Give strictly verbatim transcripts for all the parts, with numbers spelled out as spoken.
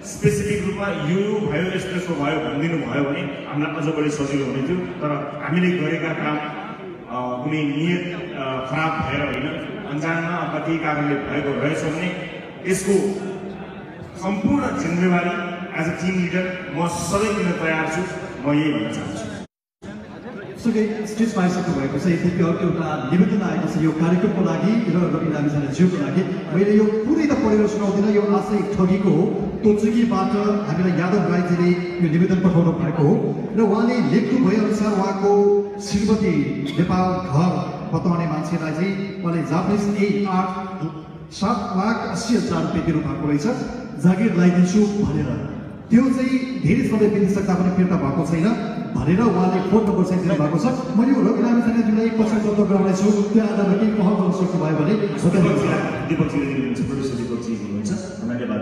Specific रूपमा यो यो भयो यस्तो यस्तो भयो भनिदिनु भयो भने हामीलाई अझ बढी सजिलो हुने थियो। तर हामीले गरेका काम कुनै नियत खराब भएर होइन, अन्जानमा कति कारणले भएको रहेछ भने यसको सम्पूर्ण जिम्मेवारी एज अ टिम लिडर म सबै दिन तयार छु। म यही भन्न चाहन्छु। स्टेज पाइसक्नु भएको छ। यतिकै अर्को एउटा निवेदन आएको छ यो कार्यक्रमको लागि र रवि लामिछानेज्यूको लागि। मैले यो पुरै त पढेर सुनाउँदिनँ, यो आशय ठगीको हो। तोजुकीबाट हामीलाई यादव राईजीले यो निवेदन पठाउनु भएको हो र उहाँले लेख्नु भएअनुसार उहाँको श्रीमती नेपाल घर बताउने मान्छेलाई चाहिँ उहाँले जापानिज ए आठ सात लाख अस्सी हजार रुपियाँ दिनु भएको रहेछ, जागिर लगाइदिन्छु भनेर। त्यो चाहिँ धेरै समय बितिसक्दा पनि फिर्ता भएको छैन भनेर उहाँले फोन नम्बर चाहिँ दिनु भएको छ। मैले यो रवि लामिछानेज्यूलाई पछि जस्तो गराउनेछु, त्यो आधारमा केही पहल गर्न सक्नुभयो भने दिपकजीले दिनुहुन्छ, प्रोड्युसर दिपकजी दिनुहुन्छ। धन्यवाद।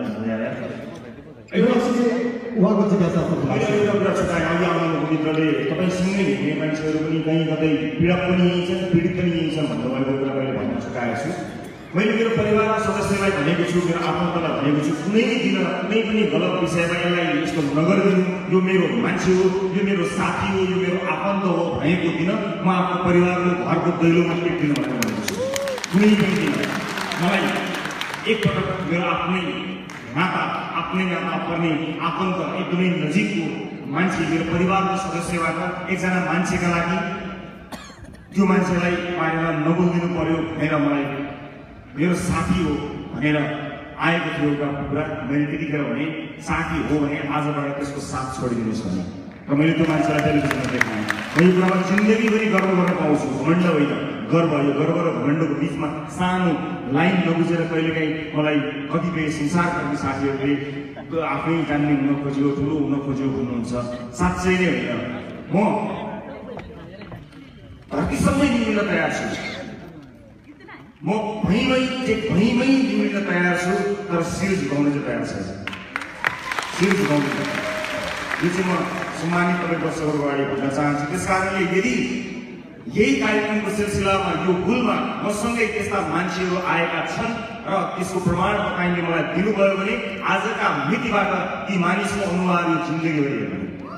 उहाँको जिज्ञासा मित्रले तपाईँसँगै हिँड्ने मान्छेहरू पनि कहीँ कतै पीडा पनि यहीँ छन्, पीडित पनि यहीँ छन् भन्नुभएको कुरा मैले भन्न सकाएको छु। मैले मेरो परिवारका सदस्यलाई भनेको छु, मेरो आफन्तलाई भनेको छु, कुनै दिन कुनै पनि गलत विषयमा यसलाई यस्तो नगरिदिनु, यो मेरो मान्छे हो, यो मेरो साथी हो, यो मेरो आफन्त हो भनेको दिन म आफ्नो परिवारको घरको दैलोमा टेक्दिनु भनेर भनेको छु। कुनै पनि दिन मलाई एकपटक मेरो आफ्नै नाता आफ्नै नाता पर्ने आफन्त एकदमै नजिकको मान्छे मेरो परिवारको सदस्यबाट एकजना मान्छेका लागि त्यो मान्छेलाई पारेर नबोलिदिनु पर्यो भनेर मलाई मेरो साथी हो भनेर आएको थियो एउटा कुरा। मैले त्यतिखेर भने साथी हो भने आजबाट त्यसको साथ छोडिदिनुहोस् भने, र मैले त्यो मान्छेलाई टेलिभिजनमा देखाएँ। म यो कुरामा जिन्दगीभरि गर्व गर्न पाउँछु। घमण्ड होइन, गर्व। यो गर्व र घमण्डको बिचमा सानो लाइन नबुझेर कहिलेकाहीँ मलाई कतिपय संसारका साथीहरूले आफै जान्ने हुन खोज्यो, ठुलो हुन खोज्यो भन्नुहुन्छ। साँच्चै नै होइन, म धरतीसँगै निमिल्न तयार छु। म भैँमै भैँमै निमिल्न तयार छु, तर शिर झुकाउन चाहिँ तयार छैन। शिर झुकाउनु यो चाहिँ म सम्मानित तपाईँ दर्शकहरूको अगाडि भन्न चाहन्छु। त्यस कारणले यदि यही कार्यक्रमको सिलसिलामा यो भुलमा मसँगै त्यस्ता मान्छेहरू आएका छन् र त्यसको प्रमाण तपाईँले मलाई दिनुभयो भने आजका मितिबाट ती मानिसको अनुहार यो जिन्दगीभरि हेर्नु।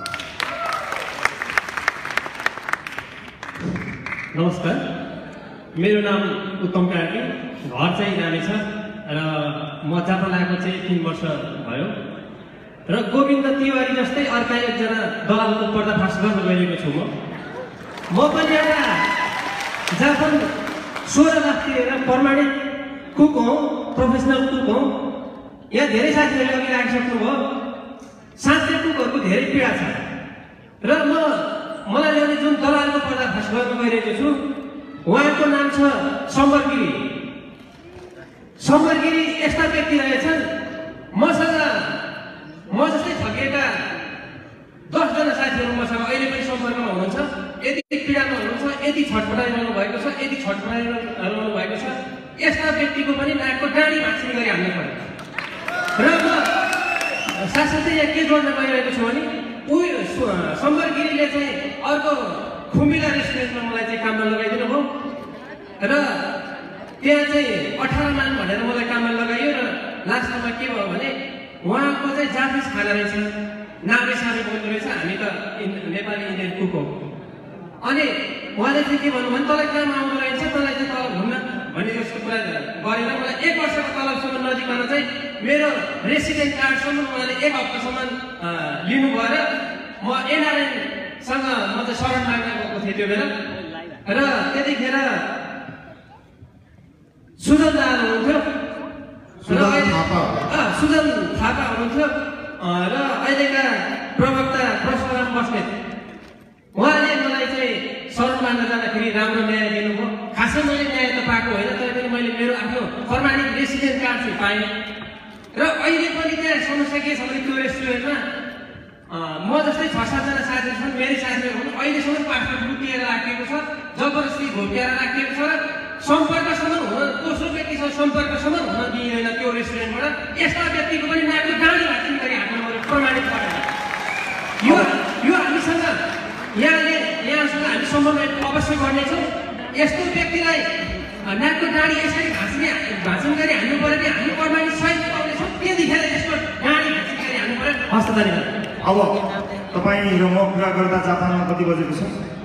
नमस्कार, मेरो नाम उत्तम कार्की, घर चाहिँ नानी छ र म जापान आएको चाहिँ तिन वर्ष भयो र गोविन्द तिवारी जस्तै अर्का एकजना दलालको पर्दाफास गर्न गएको छु। म म पनि एउटा जापान सोह्र लाख तिरेर प्रमाणित कुक हौँ, प्रोफेसनल कुक हौँ। यहाँ धेरै साथीहरूले अघि राखिसक्नुभयो, साँच्चै कुकहरूको धेरै पीडा छ र म मलाई ल्याउने जुन दलालको पर्दाफास गर्न गइरहेको छु उहाँको नाम छ सम्बरगिरी। सम्बरगिरी यस्ता व्यक्ति रहेछन्, मसँग म जस्तै ठगिएका दसजना साथीहरू मसँग अहिले पनि सम्पर्कमा हुनुहुन्छ। यति पीडामा हुनुहुन्छ, यति छटपटाइरहनु भएको छ, यति छटपटाइरहनु भएको छ। यस्ता व्यक्तिको पनि नाकको डाँडी भाँच्ने गरी हाल्नु पर्यो र म साथसाथै यहाँ के जोड्न गइरहेको छु भने उयो सम्बरगिरीले चाहिँ अर्को खुम्बिला रेस्टुरेन्टमा मलाई चाहिँ काममा लगाइदिनु भयो र त्यहाँ चाहिँ अठार मान भनेर मलाई काममा लगाइयो र लास्टमा के भयो भने उहाँको चाहिँ जापानिज खाना रहेछ, नामै साह्रै बोल्दो रहेछ। हामी त नेपाली इन्डियन कुक हो। अनि उहाँले चाहिँ के भन्नु भने तँलाई काम आउँदो रहेछ, तँलाई चाहिँ तलब घुम्न भन्ने जस्तो कुरा गरेर मलाई एक वर्षको तलबसम्म नजिकमा चाहिँ मेरो रेसिडेन्ट कार्डसम्म उहाँले एक हप्तासम्म लिनुभयो र म एनआरएनसँग म चाहिँ शरण माग्न गएको थिएँ त्यो बेला। र त्यतिखेर सुजन दा हुनुहुन्थ्यो, सुजन थापा हुनुहुन्थ्यो र अहिलेका प्रवक्ता परशुराम बस्नेत, उहाँले मलाई चाहिँ शरण माग्न जाँदाखेरि राम्रो न्याय दिनुभयो। खासै मैले न्याय त पाएको होइन, तर पनि मैले मेरो आफ्नो प्रमाणित रेसिडेन्ट कार्ड चाहिँ पाएँ। र अहिले पनि त्यहाँ समस्या के छ भने त्यो रेस्टुरेन्टमा म जस्तै छ सातजना साथीहरू छन्, मेरै साथीहरू हुन्। अहिलेसम्म पासपोर्ट लुटिएर राखिएको छ, जबरजस्ती घोकेर राखिएको छ र सम्पर्कसम्म हुन दोस्रो व्यक्तिसँग सम्पर्कसम्म हुन दिइँदैन त्यो रेस्टुरेन्टबाट। यस्ता व्यक्तिको पनि नाकको डाँडी भाँच्ने गरी हाल्नु मैले प्रमाणित गरेँ। यो यो हामीसँग यहाँले यहाँसँग हामी समन्वय अवश्य गर्नेछौँ। यस्तो व्यक्तिलाई नाकको डाँडी यसरी भाँच्ने भाँच्ने गरी हाल्नु पऱ्यो भने हामी प्रमाणित सहित पाउनेछौँ। त्यतिखेर यसको डाँडी भाँच्ने गरी हस्त धन्यवाद। अब तपाईँ र म कुरा गर्दा जापानमा कति बजेको छ?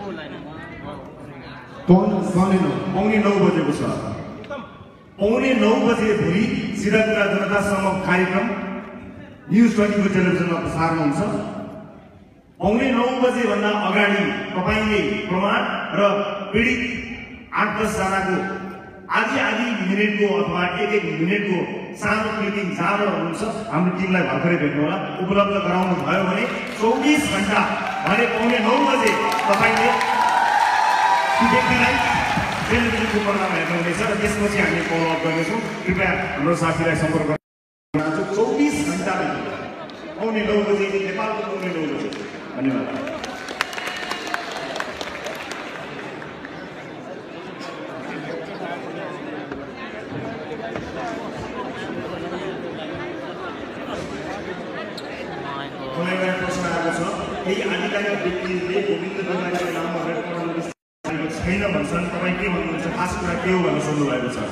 पाउने नौ पाउने नौ बजेको छ। पाउने नौ बजे भोलि सिधा कुरा जनतासम्म कार्यक्रम न्युज ट्वेन्टीको टेलिभिजनमा प्रसारण हुन्छ। पाउने नौ बजे भन्दा अगाडि तपाईँले प्रमाण र पीडित आठ दसजनाको आधी आधी मिनटको अथवा एक एक मिनटको सानो क्लिपिङ जहाँ हुनुहुन्छ हाम्रो टिमलाई भर्खरै भेट्नु होला, उपलब्ध गराउनु भयो भने चौबिस घण्टा भने पाउने नौ बजे तपाईँले व्यक्तिलाई टेलिभिजनको पर्दामा हेर्नुहुनेछ र त्यसपछि हामी फलो अप गर्नेछौँ। कृपया हाम्रो साथीलाई सम्पर्क गर्नु। चौबिस घण्टा पाउने नौ बजे नेपालको पाउने नौ बजे। धन्यवाद। प्रश्न आएको छ, केही आधिकारिक व्यक्तिले गोविन्द तिवारीको नाममा रेड कर्नर छैन भन्छन्, तपाईँ के भन्नुहुन्छ? खास कुरा के हो भनेर सोध्नु भएको छ।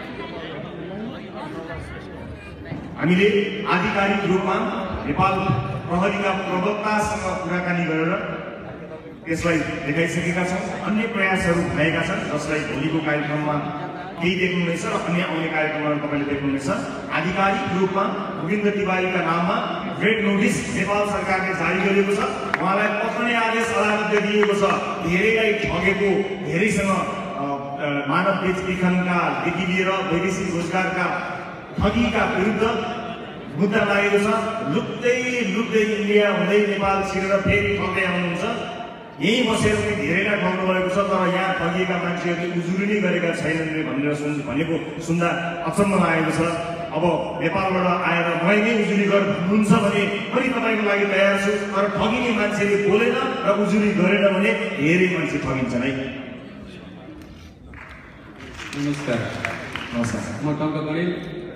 हामीले आधिकारिक रूपमा नेपाल प्रहरीका प्रवक्तासँग कुराकानी गरेर त्यसलाई देखाइसकेका छौँ। अन्य प्रयासहरू भएका छन् जसलाई भोलिको कार्यक्रममा केही देख्नुहुनेछ र अन्य आउने कार्यक्रमहरू तपाईँले देख्नुहुनेछ। आधिकारिक रूपमा गोविन्द तिवारीका नाममा रेड नोटिस नेपाल सरकारले जारी गरेको छ। उहाँलाई पठाउने आदेश अदालतले दिएको छ। धेरैलाई ठगेको, धेरैसँग मानव बेचबिखनकादेखि लिएर वैदेशिक रोजगारका ठगीका विरुद्ध मुद्दा लागेको छ। लुक्दै लुक्दै इन्डिया हुँदै नेपाल छिरेर फेरि ठग्दै आउनुहुन्छ। यहीँ बसेर पनि धेरैलाई ठग्नु भएको छ, तर यहाँ ठगिएका मान्छेहरूले उजुरी नै गरेका छैनन् भनेर सुन भनेको सुन्दा अचम्म लागेको छ। अब नेपालबाट आएर मै नै उजुरी गर भन्नुहुन्छ भने पनि तपाईँको लागि तयार छु, तर ठगिने मान्छेले बोलेन र उजुरी गरेन भने धेरै मान्छे ठगिन्छन् है। नमस्कार। नमस्कार। म टङ्क करेल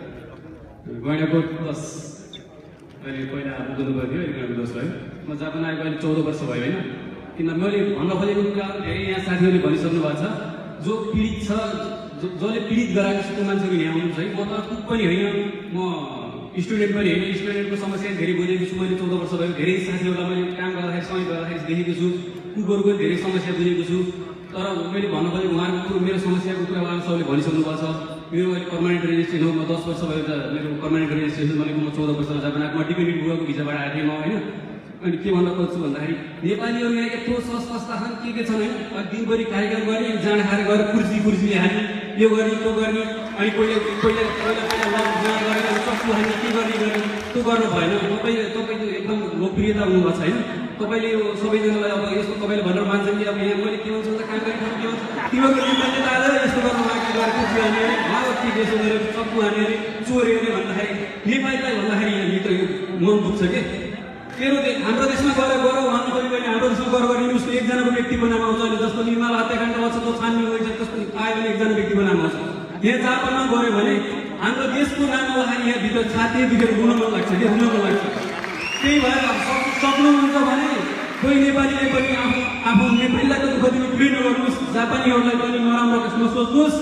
गैँडाकोट दस अहिले पहिला बुझ्नुभएको थियो, अहिले दस भयो। म जापान आएको अहिले चौध वर्ष भयो होइन। किन मैले भन्न खोजेको कुरा धेरै यहाँ साथीहरूले भनिसक्नु भएको छ। जो पीडित छ, जसले पीडित गराएको छ त्यो मान्छेहरू यहाँ आउनुहुन्छ है। म त कुक पनि होइन, म स्टुडेन्ट पनि होइन। स्टुडेन्टको समस्या धेरै बुझेको छु मैले। चौध वर्ष भयो। धेरै साथीहरूलाई मैले काम गर्दाखेरि समय गर्दाखेरि देखेको छु। कुकहरूको धेरै समस्या बुझेको छु। तर मैले भन्नु खोजेको उहाँको कुरो, मेरो समस्याको कुरा उहाँले सबैले भनिसक्नु भएको छ। मेरो अहिले पर्मानेन्ट रेजिस्ट्रेसन हो। म दस वर्ष भयो त मेरो पर्मानेन्ट रेजिस्ट्रेसन भनेको। म चौध वर्ष जापान आएको। म डिपेन्डेन्ट बुवाको भिजाबाट आएको थिएँ म होइन। अनि के भन्न खोज्छु भन्दाखेरि नेपालीहरू यहाँ यत्रो सस्ता छन्, के के छन् है। दिनभरि कार्यक्रम गर्ने, जाँड खाएर गएर कुर्सी कुर्सी हाल्ने, यो गर्ने त्यो गर्ने, अनि पहिला पहिला पहिला पहिला जाँड गरेर चक्कु हाल्ने, के गर्ने गर्ने त्यो गर्नु भएन। तपाईँ तपाईँको एकदम लोकप्रियता हुनुभएको छ होइन। तपाईँले यो सबैजनालाई अब यस्तो तपाईँले भनेर मान्छन् कि अब यहाँ मैले के भन्छ त काम गरेको के भन्छ तिमीहरूको नेपालले त आज यस्तो गर्नु भएको गरेर कुर्सी हाल्ने अरे, माओ के यसो गरेर चक्कु हाल्ने अरे, चोर्यो अरे भन्दाखेरि नेपालीलाई भन्दाखेरि यहाँभित्र यो मन दुख्छ के। तेरो हाम्रो देशमा गएर गर भन्नु पऱ्यो भने हाम्रो देशमा गएर गर्ने उसको एकजनाको व्यक्ति बनामा आउँछ। अहिले जस्तो निर्मल हत्याकाण्ड भएको छ, त्यो छानबिन गरिन्छ, त्यस्तो आयो भने एकजना व्यक्ति बनामा आउँछ। यहाँ जापानमा गऱ्यो भने हाम्रो देशको नाम आउँदाखेरि यहाँभित्र छाती दुखेर रुन मन लाग्छ कि रुन मन लाग्छ। त्यही भएर सक्नुहुन्छ भने कोही नेपालीले पनि आफू आफू नेपालीलाई त दुःख दिनु प्रिय नगर्नुहोस्, जापानीहरूलाई पनि नराम्रो नसोच्नुहोस्।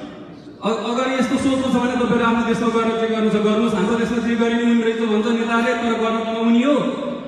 अगाडि यस्तो सोच्नु छ भने तपाईँहरू आफ्नो देशमा गएर के गर्नु छ गर्नुहोस्। हाम्रो देशमा जे गरिने उनी रहेछ भन्छ नेताले, तर गर्न त उनी हो।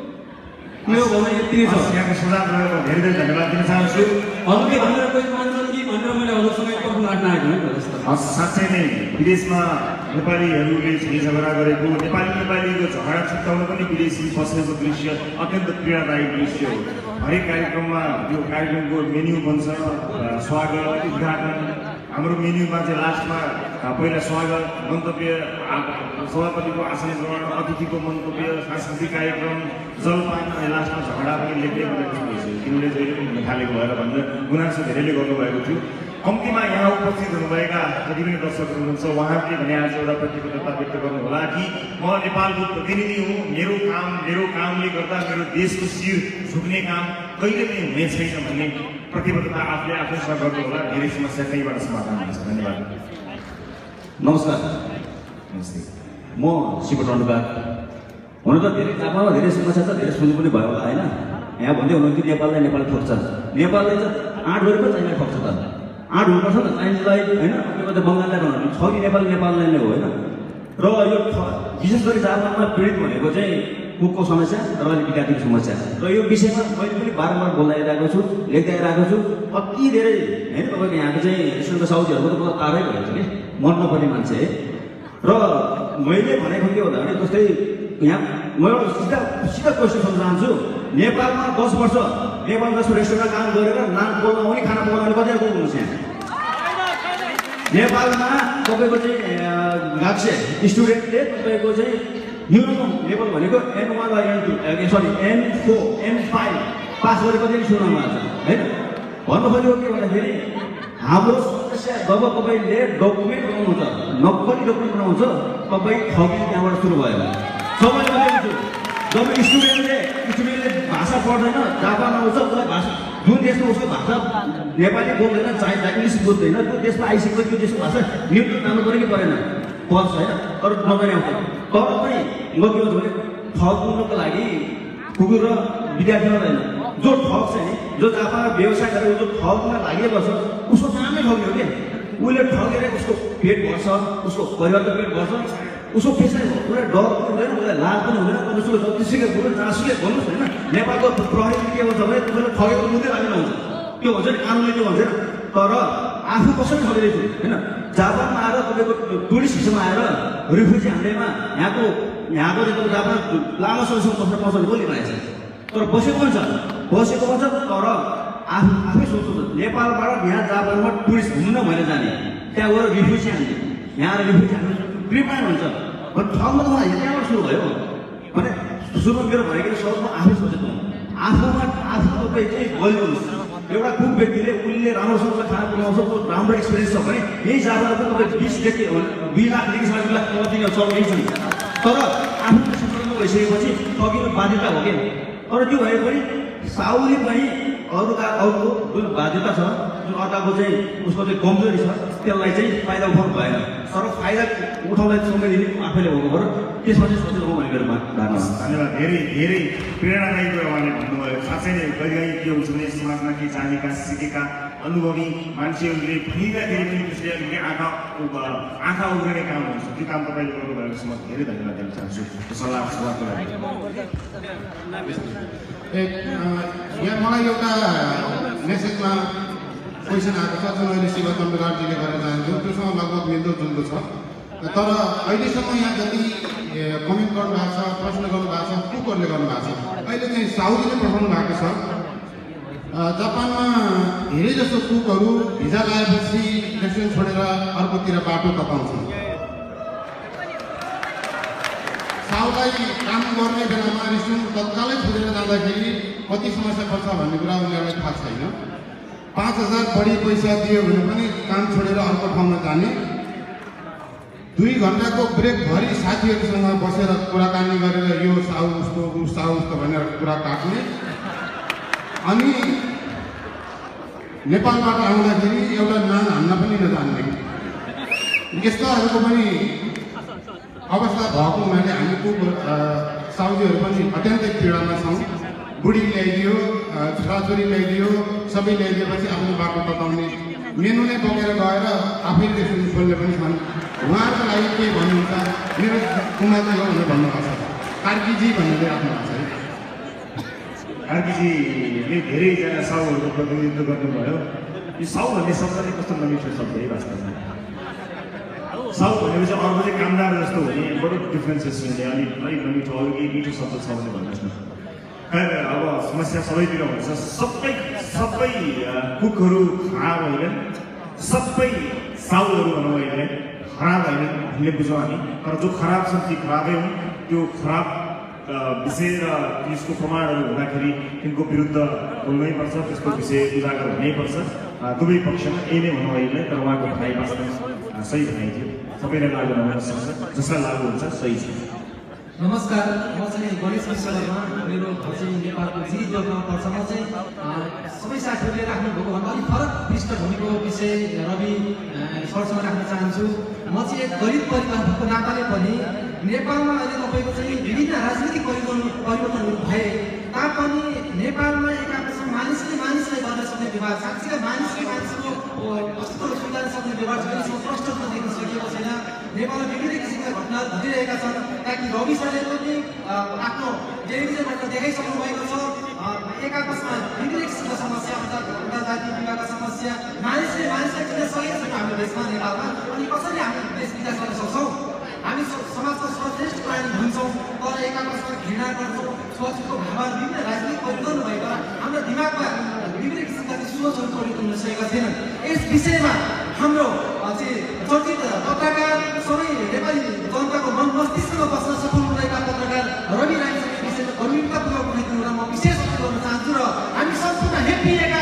मेरो भनाइ यति नै छ। यहाँको सुझाव रहेको धेरै धेरै धन्यवाद दिन चाहन्छु। अरू के भनेर कोही मान्छन् कि भनेर मैले हजुरसँग एकपल्ट लाग्न आएको है। साँच्चै नै विदेशमा नेपालीहरूले झगडा गरेको, नेपाली नेपालीको झगडा छुट्याउन पनि विदेशी बसेको दृश्य अत्यन्त पीडादायी दृश्य हो। हरेक कार्यक्रममा यो कार्यक्रमको मेन्यू बन्छ, स्वागत उद्घाटन। हाम्रो मेन्यूमा चाहिँ लास्टमा पहिला स्वागत, मन्तव्य, सभापतिको आसन ग्रहण, अतिथिको मन्तव्य, सांस्कृतिक कार्यक्रम, जलपान, अनि लास्टमा झगडा पनि लेख्दै भइसक्यो। तिमीले जहिले पनि थालेको भएर भनेर गुनासो धेरैले गर्नुभएको थियो। कम्तीमा यहाँ उपस्थित हुनुभएका जति पनि दर्शकहरू हुनुहुन्छ उहाँहरूले भने आज एउटा प्रतिबद्धता व्यक्त गर्नुहोला कि म नेपालको प्रतिनिधि हुँ, मेरो काम मेरो कामले गर्दा मेरो देशको शिर झुक्ने काम कहिले पनि हुने छैन भन्ने प्रतिबद्धता आफूले आफैसँग गर्नुहोला। धेरै समस्या कहीँबाट समाधान हुन्छ। धन्यवाद। नमस्कार। नमस्ते। म शिव टन्डुका। हुन त धेरै जापानमा धेरै समस्या छ, धेरै सुन्नु पनि भयो होला होइन। यहाँ भन्दै हुनुहुन्थ्यो नेपाललाई नेपाल ठोक्छ, नेपालले चाहिँ आँट गरेर पनि चाइना ठोक्छ त। आँट हुनुपर्छ नि चाइनिजलाई होइन, कतै बङ्गाललाई बनाउनु छ कि नेपाल नेपाललाई नै हो होइन। र यो विशेष गरी जापानमा पीडित भनेको चाहिँ कुकको समस्या र अहिले विद्यार्थीको समस्या र यो विषयमा मैले पनि बारम्बार बोलाइरहेको छु लेख्दै आइरहेको छु कति धेरै होइन तपाईँको यहाँको चाहिँ स्टुडेन्ट साउदीहरूको त मलाई तारै भएको छ कि मन नपर्ने मान्छे र मैले भनेको के होला भने जस्तै यहाँ म एउटा सिधा सिधा क्वेसन सोध्न चाहन्छु नेपालमा दस वर्ष नेपाल जस्तो रेस्टुरेन्टमा काम गरेर नान बोल्न आउने खाना पकाउने कतिजना को हुनुहुन्छ यहाँ नेपालमा तपाईँको चाहिँ गएको छ स्टुडेन्टले तपाईँको चाहिँ न्यूनतम लेभल भनेको एन वान वा एन टू सरी N four N five pass गरेको कति सुन्नु भएको छ होइन भन्नु खोजेको के भन्दाखेरि हाम्रो समस्या जब तपाईँले डकुमेन्ट बनाउनुहुन्छ नक्कली डकुमेन्ट बनाउँछ तपाईँ ठगी त्यहाँबाट सुरु भयो सबैले भनेको छु जब स्टुडेन्टले स्टुडेन्टले भाषा पढ्दैन जापान आउँछ उसलाई भाषा जुन देशमा उसको भाषा नेपाली बोल्दैन चाहे इङ्ग्लिस बुझ्दैन त्यो देशमा आइसकेको त्यो देशको भाषा न्युट्रल जानु पऱ्यो कि परेन पर्छ होइन तर नजाने आउँछ तर पनि म के भन्छु भने ठग्नुको लागि कुकुर र विद्यार्थी मात्रै होइन जो ठग छ नि जो जापान व्यवसाय गरेर जो ठगमा लागिएको छ उसको कामै ठग्ने हो क्या उसले ठगेर उसको पेट भर्छ उसको परिवारको पेट भर्छ उसको पेसा उसलाई डर पनि हुँदैन उसलाई लाज पनि हुँदैन उसको जतिसुकै बोल्नु जहाँसुकै भन्नुहोस् होइन नेपालको प्रहरी के भन्छ भने तपाईँले ठगेको मुद्दै लागि हुन्छ त्यो भन्छ नि कानुनले त्यो भन्छ तर आफू कसरी ठगिरहेको छु होइन जापानमा आएर तपाईँको टुरिस्ट भिसामा आएर रिफ्युजी हान्दैमा यहाँको यहाँको चाहिँ तपाईँ जापान लामो समयसम्म बस्न पाउँछ भने बोलिरहेको छ तर बसेको पनि छ बसेको पनि छ तर आफू आफै सोच्नु नेपालबाट यहाँ जापानमा टुरिस्ट घुम्न भनेर जाने त्यहाँ गएर रिफ्युजी हान्ने यहाँ आएर रिफ्युजी हान्नु प्रिपेयर हुन्छ ठाउँमा त मलाई त्यहाँबाट सुरु भयो भने सुरुमा मेरो भनेको सबमा आफै सोचेको आफूमा आफू तपाईँ चाहिँ बलिउड एउटा कुक व्यक्तिले उसले राम्रोसँग खाना बनाउँछ राम्रो एक्सपिरियन्स छ भने यही जाँदा तपाईँ बिसदेखि दुई लाखदेखि साढे दुई लाख कति चल्दै छ तर आफ्नो क्षेत्रमा भइसकेपछि ठगिनु बाध्यता हो क्या तर त्यो भए पनि साउले पनि अरूका अरूको जुन बाध्यता छ जुन अर्काको चाहिँ उसको चाहिँ कमजोरी छ त्यसलाई चाहिँ फाइदा उठाउनु भएन तर फाइदा उठाउनलाई समय दिने आफैले हुनु पऱ्यो त्यसमा चाहिँ सोचेर म भनेर धारणा धन्यवाद धेरै धेरै प्रेरणादायी कुरा उहाँले भन्नुभयो साँच्चै नै कहिलेकाहीँ के हुन्छ भने समाजमा के जानेका सिकेका अनुभवी मान्छेहरूले भनिँदाखेरि पनि त्यसले आँखा आँखा उग्रने काम हुन्छ त्यो काम तपाईँले गर्नुभएको छ म धेरै धन्यवाद दिन चाहन्छु त्यो सल्लाह सल्लाहको लागि यहाँ मलाई एउटा मेसेजमा क्वेसन आएको छ जुन अहिले शिव चन्द्रगारजीले गरेर जान्छु त्योसँग लगभग मिल्दोजुल्दो छ तर अहिलेसम्म यहाँ जति कमेन्ट गर्नुभएको छ प्रश्न गर्नुभएको छ कुकहरूले गर्नुभएको छ अहिले चाहिँ साउदीले पठाउनु भएको छ जापानमा धेरै जसो कुकहरू भिजा लगाएपछि रेस्टुरेन्ट छोडेर अर्कोतिर बाटो तताउँछन् साउलाई काम गर्ने बेलामा रेस्टुरेन्ट तत्कालै छोडेर जाँदाखेरि कति समस्या पर्छ भन्ने कुरा उनीहरूलाई थाहा छैन पाँच हजार बढी पैसा दियो भने पनि काम छोडेर अर्को ठाउँमा जाने दुई घन्टाको ब्रेकभरि साथीहरूसँग बसेर कुराकानी गरेर यो साउ उस्तो ऊ साउ उस्तो भनेर कुरा काट्ने अनि नेपालबाट आउँदाखेरि एउटा नान हान्न पनि नजान्ने यस्ताहरूको पनि अवस्था भएको हुनाले हामी कुक साउदीहरू पनि अत्यन्तै पीडामा छौँ बुढी ल्याइदियो छोराछोरी ल्याइदियो सबै ल्याइदिएपछि आफ्नो बाटो तताउने मेनु नै बोकेर गएर आफैले रेस्टुरेन्ट खोल्ने पनि छन् उहाँहरूको लागि के भन्नुहुन्छ मेरो कुमारी हो भनेर भन्नुभएको छ कार्कीजी भनेर राख्नुभएको छ है कार्कीजीले धेरैजना साउहरूको प्रतिनिधित्व गर्नुभयो यो साउ भन्ने शब्द चाहिँ कस्तो नमिठो शब्द है वास्तवमा साउ भनेपछि अर्को चाहिँ कामदार जस्तो हुने बडो डिफ्रेन्सेस हुने अलिक अलिक नमिठो अरू केही मिठो शब्द छ भने भन्नुहोस् न खैर अब समस्या सबैतिर हुन्छ सबै सबै कुकहरू खराब होइन सबै साउहरू भनौँ अहिले खराब होइन हामीले बुझौँ हामी तर जो खराब छन् ती खराबै हुन् त्यो खराब विषय र त्यसको प्रमाणहरू हुँदाखेरि तिनको विरुद्ध बोल्नै पर्छ त्यसको विषय उजागर हुनैपर्छ दुवै पक्षमा यही नै भनौँ अहिले तर उहाँको भनाइ वास्तवमा सही भनाइ थियो सबैलाई लागु नहुन सक्छ जसलाई लागु हुन्छ सही छ नमस्कार म चाहिँ गणेश विश्वकर्मा मेरो घर चाहिँ नेपालको जिरिजोगमा पर्छ म चाहिँ सबै साथीहरूले राख्नुभएको भन्दा अलिक फरक पृष्ठभूमिको विषय रवि सरसँग राख्न चाहन्छु म चाहिँ एक गरिब परिवारको नाताले पनि नेपालमा अहिले तपाईँको चाहिँ विभिन्न राजनीतिक परिवर्तन परिवर्तनहरू भए तापनि नेपालमा एक आपसमा मानिसले मानिसलाई गर्न सक्ने व्यवहार साँच्चै मानिसले मानिसको अस्तित्व सुधार्न सक्ने व्यवहार चाहिँ यसमा प्रष्ट देख्न सकिएको छैन नेपालमा विभिन्न किसिमका घटनाहरू घटिरहेका छन् ताकि रवि सरले पनि आफ्नो टेलिभिजनबाट देखाइसक्नु भएको छ एक आपसमा विभिन्न किसिमका समस्या जाति विवाहका समस्या मानिसले मानिसलाई चिन्न सकेको छैन हाम्रो देशमा नेपालमा अनि कसरी हामी देश विकास गर्न सक्छौँ हामी समाजको सर्वश्रेष्ठ प्राणी हुन्छौँ तर एक आपसमा घृणा गर्छौँ सोचको भावना विभिन्न राजनीतिक परिवर्तन भएर हाम्रो दिमागमा विभिन्न किसिमका सोचहरू परिवर्तन हुन सकेका छैनन् यस विषयमा हाम्रो चर्चित पत्रकार सबै नेपाली जनताको मन मस्तिष्कमा बस्न सफल हुँदैका पत्रकार रवि राईसँग विषयमा गम्भीरतापूर्वक उठाइदिनु म विशेष गर्न चाहन्छु र हामी सम्पूर्ण हेपिएका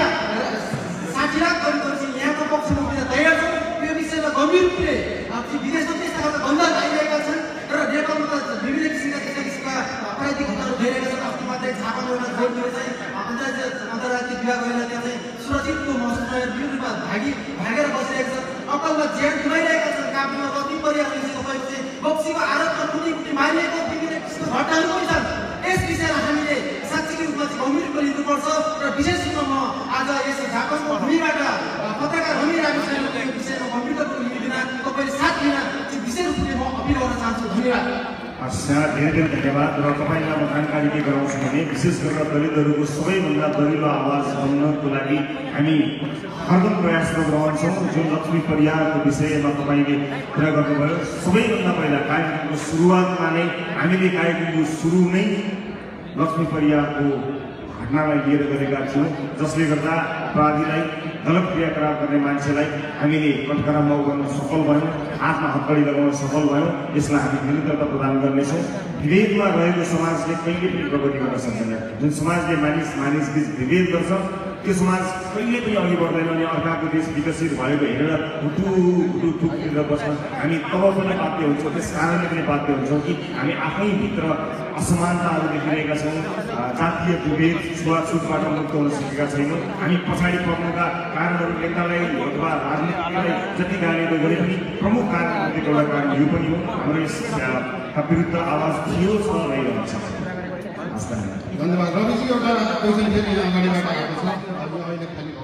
साठी लाख परिवारहरू यहाँको पक्षमा उठ्न तयार छौँ यो विषयमा गम्भीर रूपले विदेशमा त्यस्ता गन्धहरू आइरहेका छन् र नेपालमा त विभिन्न किसिमका त्यस्ता किसिमका अपराधिक घटनाहरू भइरहेका छन् अस्ति मात्रै झापामा जोडले चाहिँ अन्तर्राज्य अन्तर्राष्ट्रिय विवाह गरेर त्यहाँ चाहिँ सुरक्षितको महसुस गरेर विभिन्न रूपमा भागी भागेर बसिरहेका छन् अकलमा ज्यान गुमाइरहेका छन् काबुमा कति परिवारले तपाईँको चाहिँ बक्सीको आरोपमा कुनै कुनै मारिएको विभिन्न किसिमको घटनाहरू पनि छन् यस विषयमा हामीले साँच्चीकै रूपमा चाहिँ गम्भीर रूपमा लिनुपर्छ र विशेष रूपमा म आज यस झापाको भूमिबाट पत्रकार रवि राईसँग यो विषयमा गम्भीरतापूर्वक लिँदिन तपाईँले साथ दिन विशेष रूपले म अपिल गर्न चाहन्छु धन्यवाद धेरै धेरै धन्यवाद र तपाईँलाई म जानकारी के गराउँछु भने विशेष गरेर दलितहरूको सबैभन्दा दलिलो आवाज बन्नको लागि हामी हरदम प्रयासरत रहन्छौँ जुन लक्ष्मी परिवारको विषयमा तपाईँले कुरा गर्नुभयो सबैभन्दा पहिला कार्यक्रमको सुरुवातमा नै हामीले कार्यक्रमको सुरु नै लक्ष्मी परिवारको घटनालाई लिएर गरेका थियौँ जसले गर्दा अपराधीलाई गलत क्रियाकलाप गर्ने मान्छेलाई हामीले कठघरामा गर्न सफल भयौँ हातमा हत्कडी लगाउन सफल भयौँ यसलाई हामी निरन्तरता प्रदान गर्नेछौँ विभेदमा रहेको समाजले कहिले पनि प्रगति गर्न सक्दैन जुन समाजले मानिस मानिस बिच विभेद गर्छ त्यो समाज कहिले पनि अघि बढ्दैन अनि अर्काको देश विकसित भएको हेरेर हुटु हुटु थुकेर बस्न हामी तब पनि बाध्य हुन्छौँ त्यस कारणले पनि बाध्य हुन्छौँ कि हामी आफैभित्र असमानताहरू देखिरहेका छौँ जातीय विभेद छुवाछुतबाट मुक्त हुन सकेका छैनौँ हामी पछाडि पर्नुका कारणहरू नेतालाई अथवा राजनीतिलाई जति गाली गरे पनि प्रमुख कारणहरूको एउटा कारण यो पनि हो हाम्रो यस विरुद्ध आवाज थियो छ रहिरहन्छ धन्यवाद रविजी एउटा क्वेसन फेरि अगाडिबाट आएको छ अब अहिले खाली